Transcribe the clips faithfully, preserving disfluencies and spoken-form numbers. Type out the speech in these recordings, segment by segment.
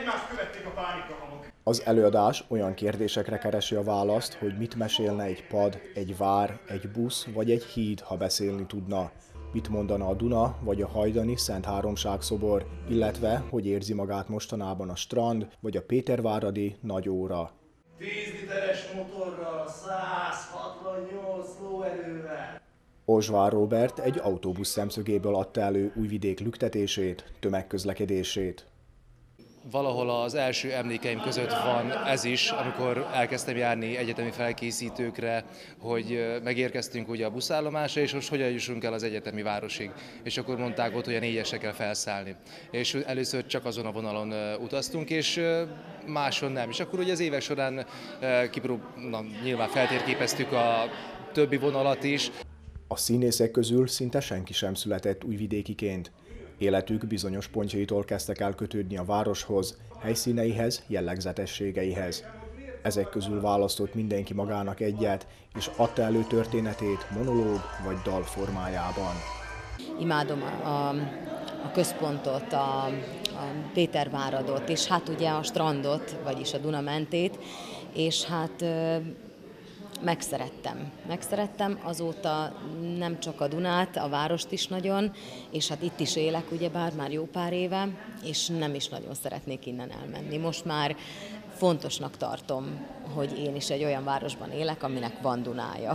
Egymást követték a pánikrohamok. Az előadás olyan kérdésekre keresi a választ, hogy mit mesélne egy pad, egy vár, egy busz vagy egy híd, ha beszélni tudna. Mit mondana a Duna vagy a hajdani Szent Háromság szobor, illetve hogy érzi magát mostanában a strand vagy a péterváradi Nagy Óra. tíz literes motorral, száz hatvannyolc lóerővel. Ozsvár Róbert egy autóbusz szemszögéből adta elő Újvidék lüktetését, tömegközlekedését. Valahol az első emlékeim között van ez is, amikor elkezdtem járni egyetemi felkészítőkre, hogy megérkeztünk ugye a buszállomásra, és most hogyan jussunk el az egyetemi városig. És akkor mondták ott, hogy a négyesre kell felszállni. És először csak azon a vonalon utaztunk, és máson nem. És akkor ugye az évek során kiprób... Na, nyilván feltérképeztük a többi vonalat is. A színészek közül szinte senki sem született újvidékiként. Életük bizonyos pontjaitól kezdtek el kötődni a városhoz, helyszíneihez, jellegzetességeihez. Ezek közül választott mindenki magának egyet, és adta elő történetét monológ vagy dal formájában. Imádom a, a központot, a, a Péterváradot, és hát ugye a strandot, vagyis a Duna mentét, és hát megszerettem. Megszerettem azóta nem csak a Dunát, a várost is nagyon, és hát itt is élek ugyebár már jó pár éve, és nem is nagyon szeretnék innen elmenni. Most már fontosnak tartom, hogy én is egy olyan városban élek, aminek van Dunája.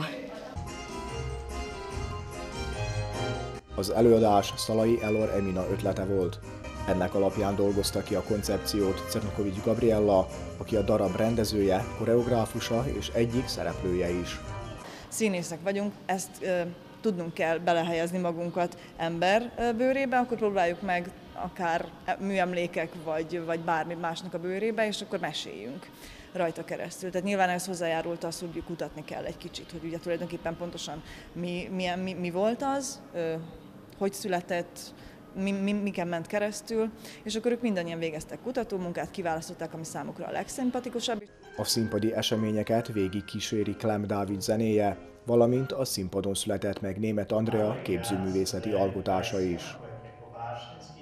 Az előadás Szalai Elor Emina ötlete volt. Ennek alapján dolgozta ki a koncepciót Czernokovics Gabriella, aki a darab rendezője, koreográfusa és egyik szereplője is. Színészek vagyunk, ezt e, tudnunk kell belehelyezni magunkat ember bőrébe, akkor próbáljuk meg akár műemlékek vagy, vagy bármi másnak a bőrébe, és akkor meséljünk rajta keresztül. Tehát nyilván ez hozzájárult az, hogy kutatni kell egy kicsit, hogy ugye tulajdonképpen pontosan mi, milyen, mi, mi volt az, e, hogy született, Mi, mi, miken ment keresztül, és akkor ők mindannyian végeztek kutatómunkát, kiválasztották, ami számukra a legszimpatikusabb. A színpadi eseményeket végig kíséri Klem Dávid zenéje, valamint a színpadon született meg Németh Andrea képzőművészeti alkotása is.